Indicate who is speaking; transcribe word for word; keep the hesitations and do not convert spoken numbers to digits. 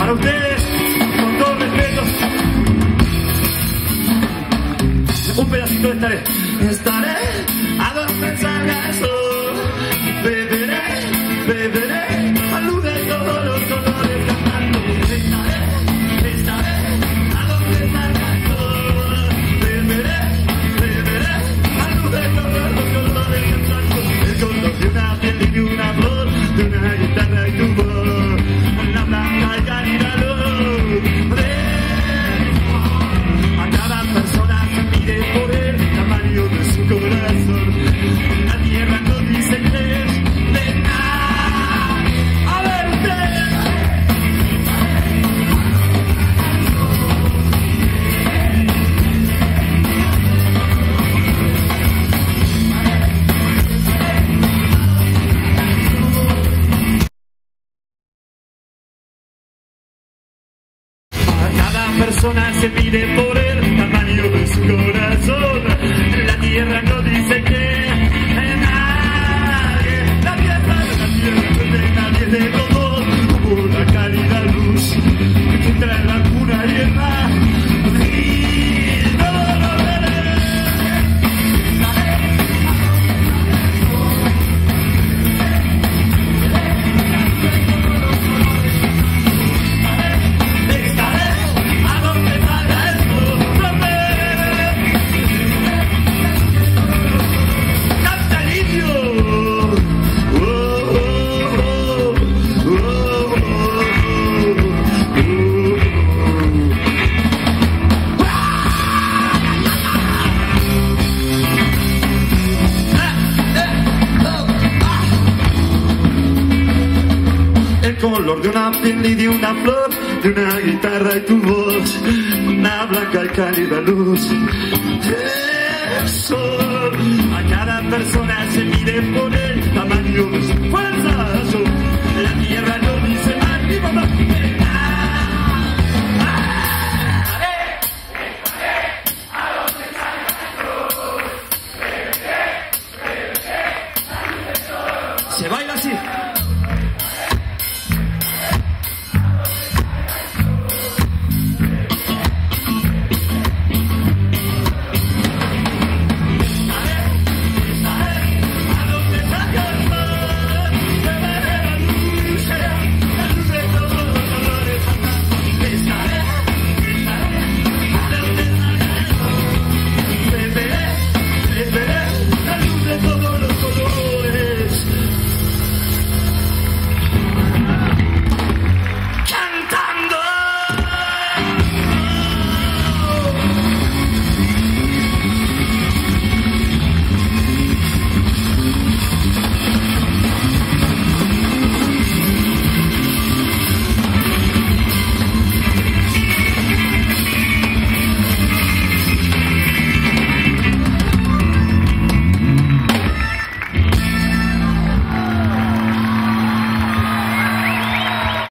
Speaker 1: para ustedes, con todo respeto, un pedacito de estaré. Estaré a donde salga el sol, beberé, beberé, a luz de todos los colores cantando. Estaré, estaré a donde salga el sol, beberé, beberé, a luz de todos los colores cantando. El color de una piel y de una flor, de una guitarra y tu voz, una blanca y cálida luz. A cada persona se mide por el tamaño de su corazón. La tierra no dice que es de nada. A ver ustedes. A cada persona se mide por el tamaño de su corazón. La tierra no dice que nadie, la tierra, la tierra no es de nadie, de todos, como una cálida luz que trae la pura hierba. Y todo lo veré. Estaré a donde salga el sol. Canta el indio. Oh, oh, oh, oh, oh, El color de una piel y de una flor, de una guitarra y tu voz, una blanca y cálida luz. Eso, a cada persona se mide por el tamaño de su cuerpo.